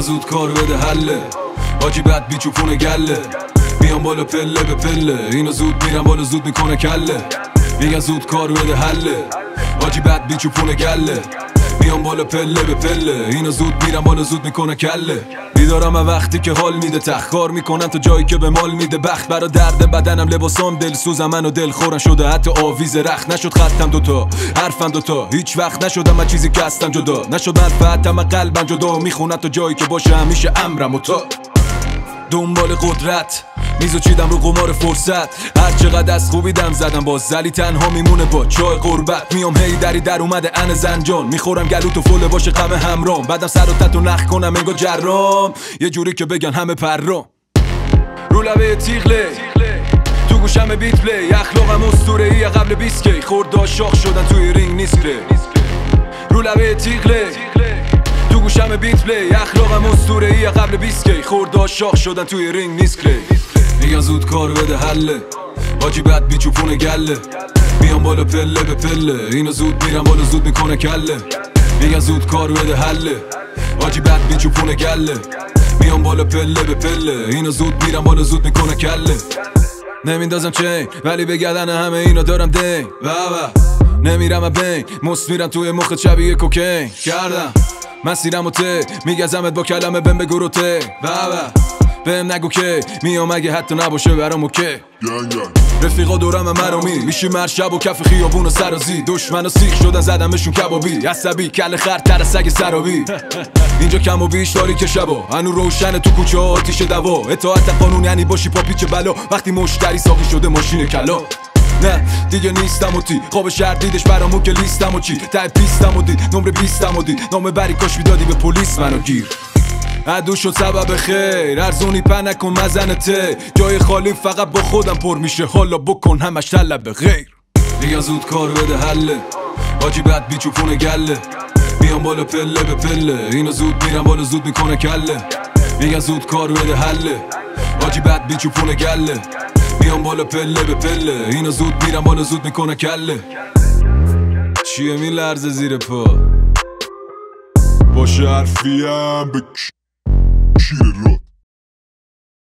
میگن زود کار بده حله، حاجی بد بیچوپونه گله، میان بالا پله به پله، اینو زود میرن بالا زود میکنه کله. میگن زود کار بده حله، حاجی بد بیچوپونه گله، میان بالا پله به پله، اینو زود میرن بالا زود میکنه کله. بیدارم وقتی که حال میده تخ، کار میکنم تو جایی که به مال میده بخت. برا درد بدنم لباسام دلسوزم، من و دل خورم شده حتی آویز رخت. نشد خطم دوتا، حرفم دوتا، هیچ وقت نشدم من چیزی که هستم جدا. نشد منفعتم من قلبم جدا، میخونم تو جایی که باشه همیشه امرم و تا. دنبال قدرت میزو چیدم رو قمار فرصت، هر چقدر از خوبی دم زدم باز زلی تنها میمونه با چای قربت. میام هی دری در اومده ان زنجان، میخورم گلو تو فله باشه غم همرام. بعدم سر و تتو نخ کنم انگار جرام، یه جوری که بگن همه پرام. رو لبه تیغله تو گوشم بیت پلی، اخلاقم اسطوره‌ای قبل 20 کی، خوردا شاخ شدن توی رینگ نیست. رو لبه تیغله تو گوشم بیت پلی، اخلاقم اسطوره‌ای قبل 20 کی، خوردا شاخ شدن توی رینگ نیست. میگن زود کار بده حله، حاجی بد بیچوپونه گله، میان بالا پله به پله، اینو زود میرن بالا زود میکنه کله. میگن زود کار بده حله، حاجی بد بیچوپونه گله، میان بالا پله به پله، اینو زود میرن بالا زود میکنه کله. نمیندازم چین ولی به گردن همه اینا دارم دین، نمیرم بین مست میرم توی مخت شبیه کوکین کردم. مسیرم و ته میگزمت با کلمه بهم بگو رو ته، بهم نگو که میام اگه حتی نباشه برام اوکی. رفیقا دورم مرامی میشی مرشب و کف خیابون و سرازی، دشمن و سیخ شدن زدمشون کبابی، عصبی کل خر تر سگ سرابی. اینجا کم و بیش داری که شبا هنو روشن تو کوچه ها آتیش دوا. اطاعت قانون یعنی باشی پا پیچ بلا، وقتی مشتری ساقی شده ماشین کلا. نه دیگه نیستم و تی خواب شهر دیدش برامو که لیستم و چی ته پیستم و دید نمره 20م و دید نامه بری کاش میدادی به پلیس منو گیر. عدو شد سبب خیر ارزونی په نکن مزنته، جای خالی فقط با خودم پر میشه، حالا بکن همش طلب غیر. میگن زود کار بده حله، حاجی بد بیچوپونه گله، میان بالا پله به پله، اینو زود میرن بالا زود میکنه کله. میگن زود کار بده حله، حاجی بد بیچوپونه گله، میان بالا پله به پله، اینو زود میرن بالا زود میکنه کله. چیه میلرزه زیر پا باشه حرفیم به کیر راد